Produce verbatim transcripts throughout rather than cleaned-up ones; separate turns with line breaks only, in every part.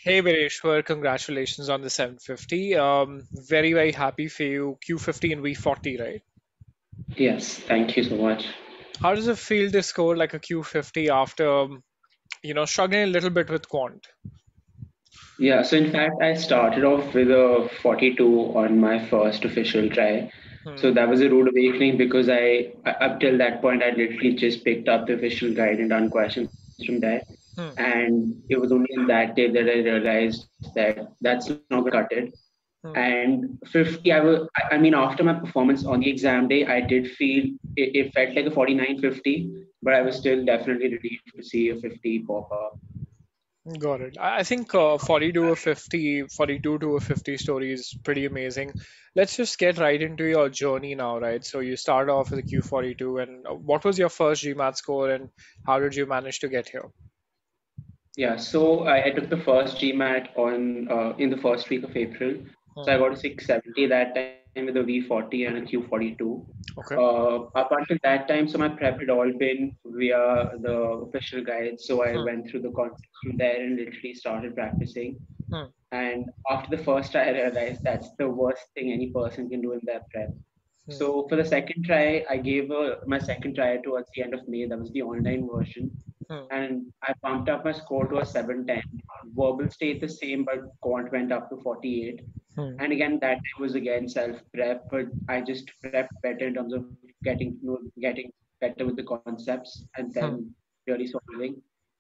Hey Vireshwar, congratulations on the seven fifty. Um, very, very happy for you. Q fifty and V forty, right?
Yes, thank you so much.
How does it feel to score like a Q fifty after, um, you know, struggling a little bit with quant?
Yeah, so in fact, I started off with a forty-two on my first official try.
Hmm.
So that was a rude awakening because I, up till that point, I literally just picked up the official guide and done questions from there.
Hmm.
And it was only in that day that I realized that that's not going to cut it.
Hmm.
And fifty, I was, I I mean, after my performance on the exam day, I did feel it, it felt like a forty-nine fifty, but I was still definitely relieved to see a fifty pop up.
Got it. I I think uh, forty to a fifty, forty-two to a fifty story is pretty amazing. Let's just get right into your journey now, right? So you started off with a Q forty-two, and uh, what was your first GMAT score, and how did you manage to get here?
Yeah, so I, I took the first GMAT on uh, in the first week of April. So
Hmm.
I got a six seventy that time with a V forty and a Q forty-two.
Okay.
Uh, up until that time, so my prep had all been via the official guide. So I
Hmm.
went through the concepts from there and literally started practicing.
Hmm.
And after the first try, I realized that's the worst thing any person can do in their prep.
Hmm.
So for the second try, I gave a, my second try towards the end of May. That was the online version,
Hmm.
and I bumped up my score to a seven ten. Verbal stayed the same, but quant went up to forty-eight.
Hmm.
And again, that was again self prep, but I just prepped better in terms of getting you know, getting better with the concepts and
Hmm.
then really solving.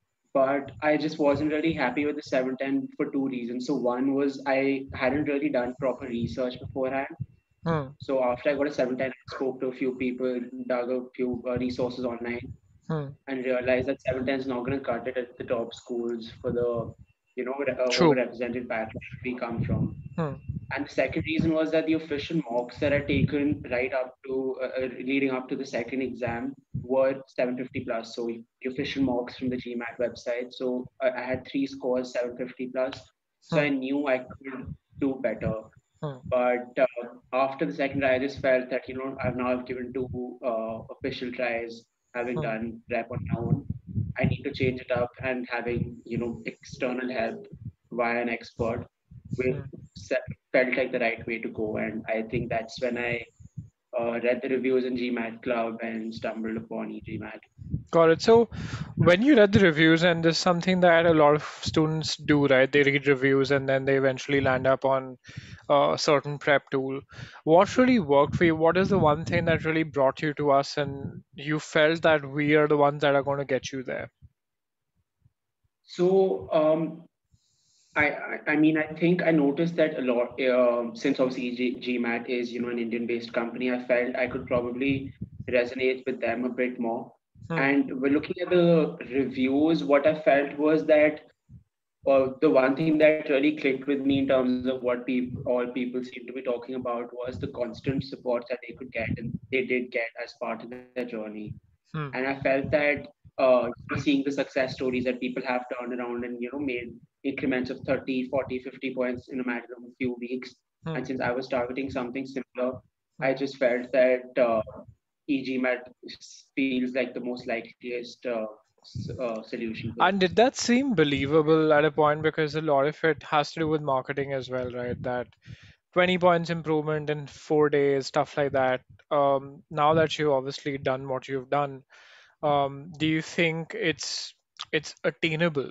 But I just wasn't really happy with the seven ten for two reasons. So one was I hadn't really done proper research beforehand.
Hmm.
So after I got a seven ten, I spoke to a few people, dug a few uh, resources online,
Hmm.
and realize that seven ten is not going to cut it at the top schools for the you know re- uh,
True.
overrepresented background we come from.
Hmm.
And the second reason was that the official mocks that I taken right up to uh, uh, leading up to the second exam were seven fifty plus. So the official mocks from the GMAT website. So I, I had three scores seven fifty plus. So I
Hmm.
knew I could do better.
Hmm.
But uh, after the second try, I just felt that you know I've now given two uh, official tries, having
Hmm.
done rep on my own. I need to change it up, and having you know external help via an expert will
Hmm.
felt like the right way to go. And I think that's when I uh, read the reviews in GMAT Club and stumbled upon e-GMAT.
Got it. So when you read the reviews, and this is something that a lot of students do, right? They read reviews and then they eventually land up on a certain prep tool. What really worked for you? What is the one thing that really brought you to us and you felt that we are the ones that are going to get you there?
So um, I, I I mean I think I noticed that a lot um, since obviously G- GMAT is you know an Indian-based company. I felt I could probably resonate with them a bit more.
Hmm.
And we're looking at the reviews. What I felt was that uh, the one thing that really clicked with me in terms of what people all people seem to be talking about was the constant support that they could get and they did get as part of their journey. And
Hmm.
I felt that uh, you know, seeing the success stories that people have turned around and you know made increments of thirty, forty, fifty points in a matter of a few weeks.
Hmm.
And since I was targeting something similar, I
Hmm.
just felt that uh, e-GMAT feels like the most likeliest uh, s- uh, solution for
And
this.
did that seem believable at a point? Because a lot of it has to do with marketing as well, right? That twenty points improvement in four days, stuff like that. Um, now that you've obviously done what you've done, um, do you think it's it's attainable?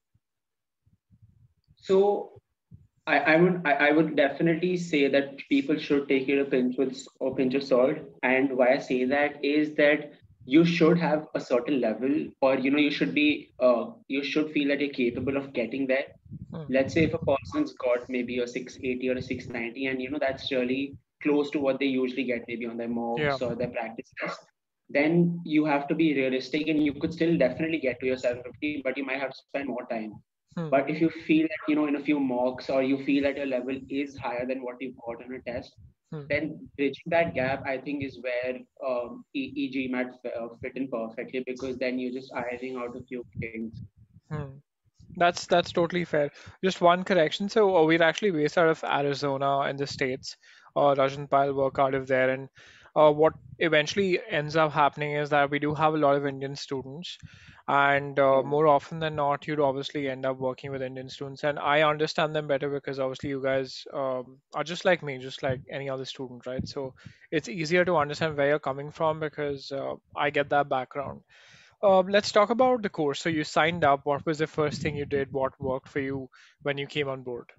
So I, I would I, I would definitely say that people should take it a pinch with a pinch of salt. And why I say that is that you should have a certain level, or you know, you should be uh, you should feel that you're capable of getting there.
Hmm.
Let's say if a person's got maybe a six eighty or a six ninety, and you know that's really close to what they usually get maybe on their
Yeah.
mocks or their practice tests, then you have to be realistic, and you could still definitely get to your seven fifty, but you might have to spend more time.
Hmm.
But if you feel that, you know, in a few mocks or you feel that your level is higher than what you've got on a test,
Hmm.
then bridging that gap, I think, is where um, E- e-GMAT f- uh, fit in perfectly because then you're just ironing out a few things.
Hmm. That's that's totally fair. Just one correction. So uh, we're actually based out of Arizona in the States. Uh, Rajan Pal work out of there, and uh, what eventually ends up happening is that we do have a lot of Indian students, and uh,
Yeah.
more often than not, you'd obviously end up working with Indian students, and I understand them better because obviously you guys um, are just like me, just like any other student, right? So it's easier to understand where you're coming from because uh, I get that background. Uh, let's talk about the course. So you signed up. What was the first thing you did? What worked for you when you came on board?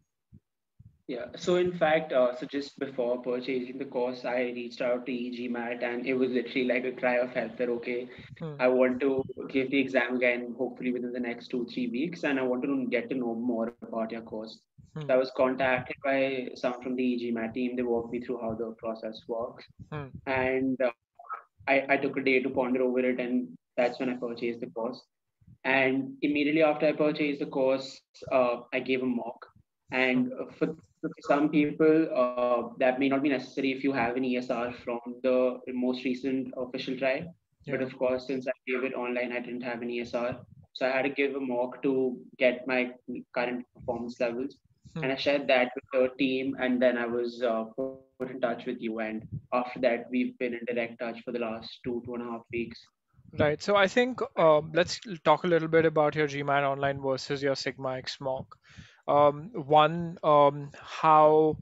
Yeah. So in fact, uh, so just before purchasing the course, I reached out to e-GMAT, and it was literally like a cry of help that okay,
Hmm,
I want to give the exam again, hopefully within the next two three weeks, and I want to get to know more about your course. So I
hmm,
was contacted by someone from the e-GMAT team. They walked me through how the process works,
hmm,
and uh, I I took a day to ponder over it, and that's when I purchased the course. And immediately after I purchased the course, uh, I gave a mock. And
hmm.
uh, for, for some people, uh, that may not be necessary if you have an E S R from the most recent official try. But
Yeah.
of course, since I gave it online, I didn't have an E S R. So I had to give a mock to get my current performance levels.
Hmm.
And I shared that with the team, and then I was uh, put in touch with you. And after that, we've been in direct touch for the last two, two and a half weeks.
Right. So I think um, let's l- talk a little bit about your GMAT Online versus your Sigma X mock. Um, one, um, how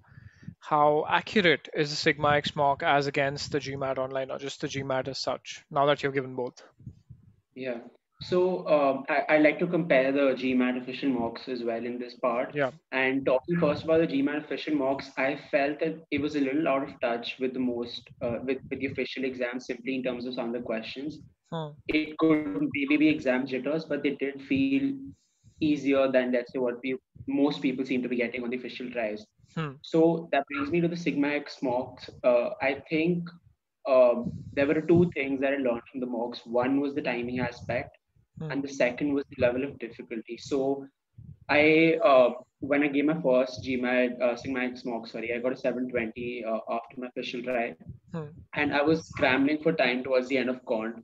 how accurate is the Sigma X mock as against the GMAT Online or just the GMAT as such? Now that you've given both.
Yeah. So um, I, I like to compare the GMAT official mocks as well in this part.
Yeah.
And talking first about the GMAT official mocks, I felt that it was a little out of touch with the most uh, with, with the official exam simply in terms of some of the questions.
Hmm.
It could maybe be exam jitters, but they did feel easier than let's say what we most people seem to be getting on the official tries.
Hmm.
So that brings me to the Sigma X mocks. Uh, I think um, there were two things that I learned from the mocks. One was the timing aspect,
Hmm.
and the second was the level of difficulty. So I, uh, when I gave my first GMAT uh, Sigma X mock, sorry, I got a seven twenty uh, after my official try,
Hmm.
and I was scrambling for time towards the end of Quant,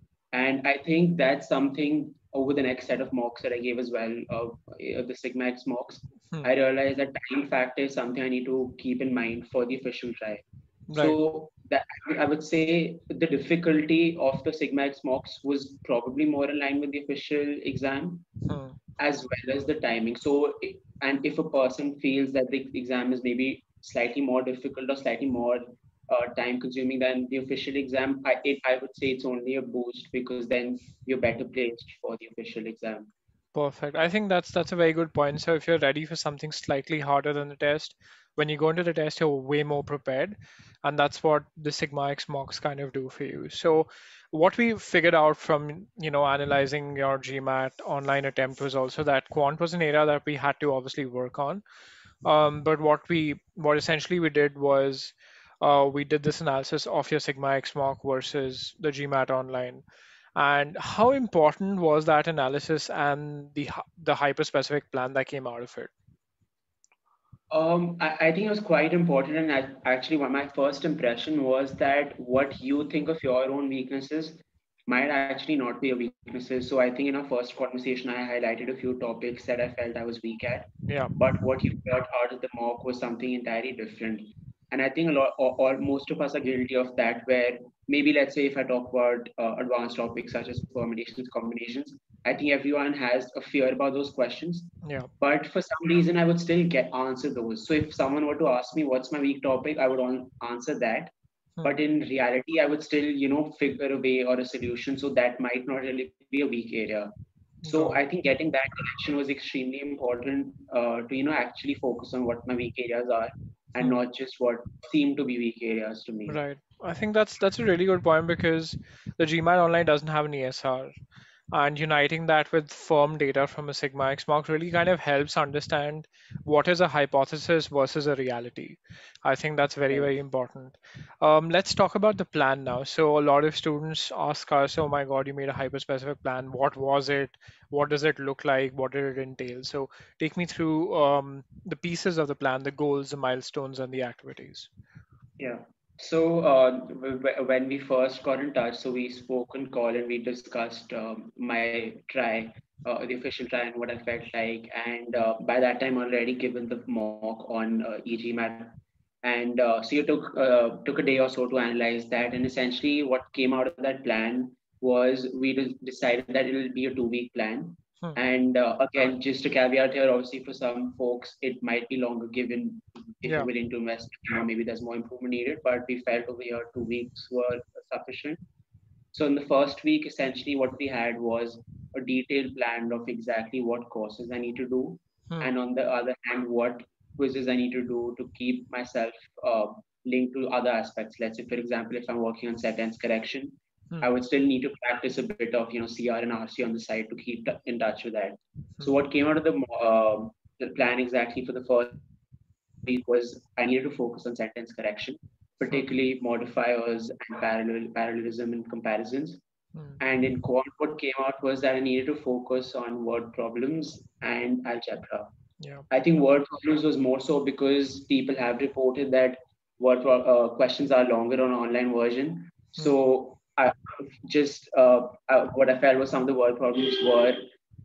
and I think that's something over the next set of mocks that I gave as well, uh, uh, the Sigma X mocks.
Hmm.
I realized that time factor is something I need to keep in mind for the official try.
Right.
So that I would say the difficulty of the Sigma X mocks was probably more in line with the official exam
Hmm.
as well as the timing. So, i- and if a person feels that the exam is maybe slightly more difficult or slightly more uh, time consuming than the official exam, I, it, I would say it's only a boost because then you're better placed for the official exam.
Perfect. I think that's that's a very good point. So if you're ready for something slightly harder than the test, when you go into the test, you're way more prepared, and that's what the Sigma X mocks kind of do for you. So what we figured out from, you know, analyzing your GMAT online attempt was also that quant was an area that we had to obviously work on. Um, but what we what essentially we did was uh, we did this analysis of your Sigma X mock versus the GMAT online. And how important was that analysis and the hy- the hyper-specific plan that came out of it?
Um, I, I think it was quite important, and I, actually, one my first impression was that what you think of your own weaknesses might actually not be your weaknesses. So I think in our first conversation, I highlighted a few topics that I felt I was weak at,
Yeah,
but what you got out of the mock was something entirely different. And I think a lot, or, or most of us are guilty of that. Where maybe let's say if I talk about uh, advanced topics such as permutations, combinations, I think everyone has a fear about those questions,
yeah,
but for some reason I would still get answer those. So if someone were to ask me what's my weak topic, I would on, answer that.
hmm,
But in reality, I would still, you know, figure a way or a solution. So that might not really be a weak area. So I
got
think
it.
getting that connection was extremely important uh, to, you know, actually focus on what my weak areas are and
Hmm,
not just what seem to be weak areas to me.
right. I think that's that's a really good point because the GMAT online doesn't have an E S R. And uniting that with firm data from a sigma x mark really kind of helps understand what is a hypothesis versus a reality. I think that's very,
Right.
very important. Um, let's talk about the plan now. So a lot of students ask us, oh my god, you made a hyper specific plan, what was it, what does it look like, what did it entail? So take me through um, the pieces of the plan, the goals, the milestones, and the activities.
Yeah. So uh, w- w- when we first got in touch, so we spoke on call and we discussed um, my try, uh, the official try, and what I felt like. And uh, by that time, already given the mock on uh, e-GMAT. And uh, so you took uh, took a day or so to analyze that, and essentially what came out of that plan was we de- decided that it will be a two week plan.
Hmm.
And uh, again, just a caveat here, obviously for some folks it might be longer given if
Yeah.
you're willing to invest, you know, maybe there's more improvement needed, but we felt over here two weeks were sufficient. So in the first week, essentially what we had was a detailed plan of exactly what courses I need to do,
Hmm.
and on the other hand, what quizzes I need to do to keep myself uh, linked to other aspects. Let's say, for example, if I'm working on sentence correction,
Hmm.
I would still need to practice a bit of, you know, C R and R C on the side to keep t- in touch with that. So
Hmm.
what came out of the uh, the plan exactly for the first week was I needed to focus on sentence correction,
Hmm.
particularly modifiers and parallel parallelism and comparisons.
Hmm.
And in Quant, what came out was that I needed to focus on word problems and algebra.
Yeah.
I think word problems was more so because people have reported that word pro- uh, questions are longer on online version.
Hmm.
So I just uh, uh, what I felt was some of the word problems were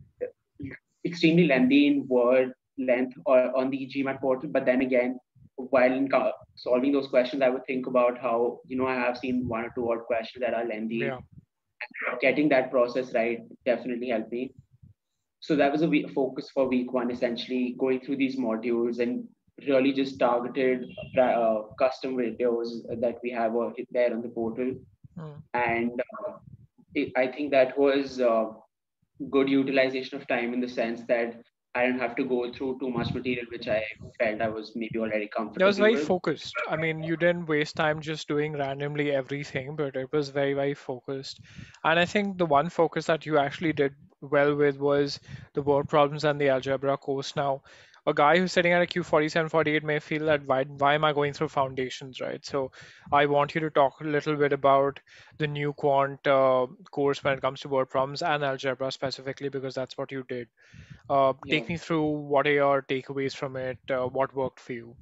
extremely lengthy in word length or on the GMAT portal. But then again, while in co- solving those questions, I would think about how, you know, I have seen one or two odd questions that are lengthy.
Yeah.
Getting that process right definitely helped me. So that was a week, focus for week one, essentially going through these modules and really just targeted uh, custom videos that we have uh, there on the portal.
Hmm.
And uh, it, I think that was uh, good utilization of time in the sense that I didn't have to go through too much material, which I felt I was maybe already
That was
comfortable
very
with.
focused. I mean, you didn't waste time just doing randomly everything, but it was very, very focused. And I think the one focus that you actually did well with was the word problems and the algebra course. Now, a guy who's sitting at a Q forty-seven, forty-eight may feel that why, why am I going through foundations, right? So I want you to talk a little bit about the new quant uh, course when it comes to word problems and algebra specifically, because that's what you did. Uh,
Yeah.
take me through what are your takeaways from it, uh, what worked for you.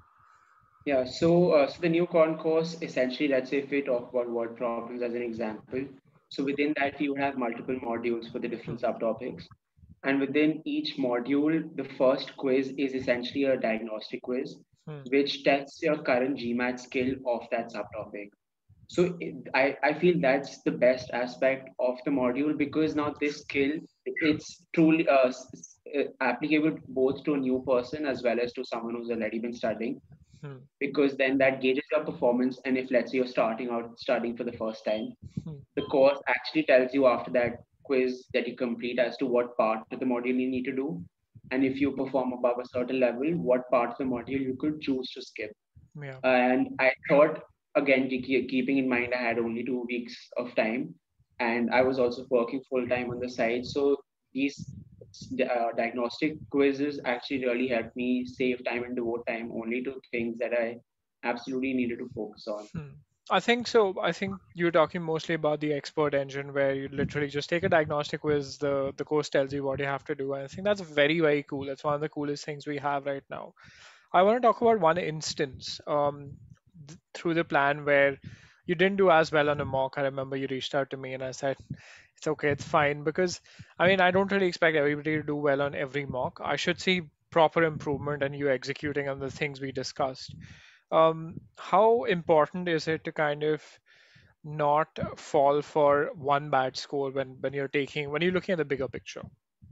Yeah, so uh, so the new corn course essentially, let's say if we talk about word problems as an example, so within that you would have multiple modules for the different
Hmm.
subtopics, and within each module, the first quiz is essentially a diagnostic quiz,
Hmm.
which tests your current GMAT skill of that subtopic. So it, I I feel that's the best aspect of the module because now this skill it's truly uh, s- s- uh, applicable both to a new person as well as to someone who's already been studying,
Hmm.
because then that gauges your performance. And if let's say you're starting out studying for the first time,
Hmm.
the course actually tells you after that quiz that you complete as to what part of the module you need to do. And if you perform above a certain level, what part of the module you could choose to skip.
Yeah.
And I thought, again, ke- keeping in mind I had only two weeks of time, and I was also working full time on the side. So these uh, diagnostic quizzes actually really helped me save time and devote time only to things that I absolutely needed to focus on.
Hmm. I think so. I think you're talking mostly about the expert engine where you literally just take a diagnostic quiz, the the course tells you what you have to do. And I think that's very, very cool. That's one of the coolest things we have right now. I want to talk about one instance um, th- through the plan where you didn't do as well on a mock. I remember you reached out to me and I said, it's okay, it's fine. Because, I mean, I don't really expect everybody to do well on every mock. I should see proper improvement and you executing on the things we discussed. Um, how important is it to kind of not fall for one bad score when, when you're taking, when you're looking at the bigger picture?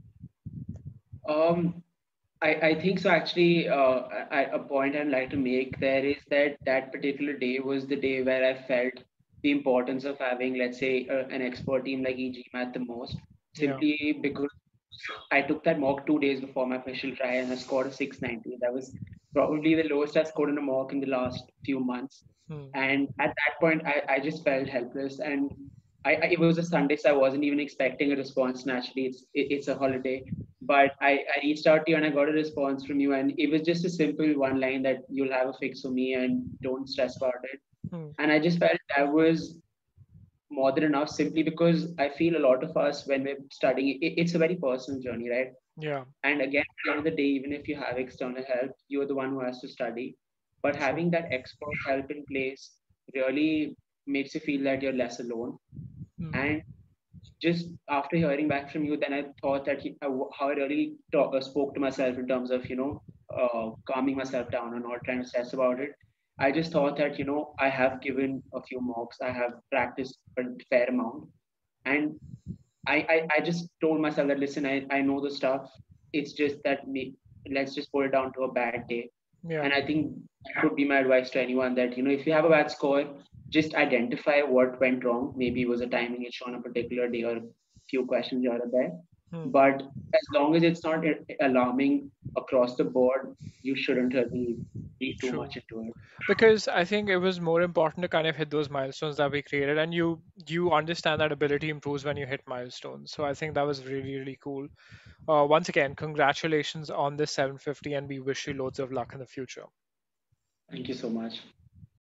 Um, I, I think so. Actually, uh, I, a point I'd like to make there is that that particular day was the day where I felt the importance of having, let's say, uh, an expert team like e-GMAT the most,
Yeah.
simply because I took that mock two days before my official try and I scored a six ninety. That was probably the lowest I scored in a mock in the last few months.
Hmm.
And at that point, I, I just felt helpless. And I, I, it was a Sunday, so I wasn't even expecting a response. Naturally, it's it, it's a holiday, but I, I reached out to you and I got a response from you, and it was just a simple one line that you'll have a fix for me and don't stress about it.
Hmm.
And I just felt that was more than enough, simply because I feel a lot of us when we're studying, it, it's a very personal journey, right?
Yeah.
And again, at the end of the day, even if you have external help, you're the one who has to study. But
True.
having that expert help in place really makes you feel that you're less alone.
Hmm.
And just after hearing back from you, then I thought that he, uh, how I really talk, uh, spoke to myself in terms of, you know, uh, calming myself down and not trying to stress about it. I just thought that, you know, I have given a few mocks, I have practiced a fair amount, and I, I, I just told myself that, listen, I, I know the stuff. It's just that me, let's just put it down to a bad day.
Yeah.
And I think that would be my advice to anyone that, you know, if you have a bad score, just identify what went wrong. Maybe it was a timing issue on a particular day or a few questions here or there.
Hmm.
But as long as it's not alarming across the board, you shouldn't really read too
True.
much into it.
Because I think it was more important to kind of hit those milestones that we created, and you you understand that ability improves when you hit milestones. So I think that was really really cool. Uh, once again, congratulations on this seven fifty, and we wish you loads of luck in the future.
Thank you so much.